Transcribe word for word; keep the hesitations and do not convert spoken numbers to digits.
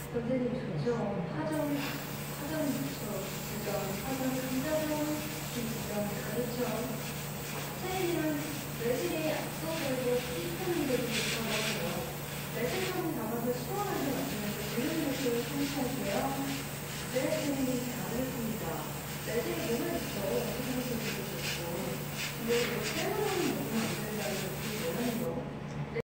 선생님 좋죠. 화정, 화정 좋죠. 주정, 화정, 금자정, 기주정 다 좋죠. 선생님은 매실이 앞서고 비슷한 데도 좋다고요. 매실처럼 담아서 시원하게 만들면서 지는 모습을 상상하고요. 네, 선생님이 잘 알겠습니다. 매실